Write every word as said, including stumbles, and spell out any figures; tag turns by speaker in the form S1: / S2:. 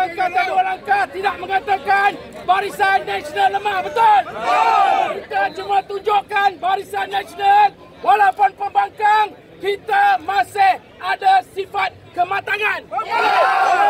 S1: Angkatan Dua Langkah tidak mengatakan Barisan Nasional lemah, betul? Kita cuma tunjukkan Barisan Nasional walaupun pembangkang, kita masih ada sifat kematangan.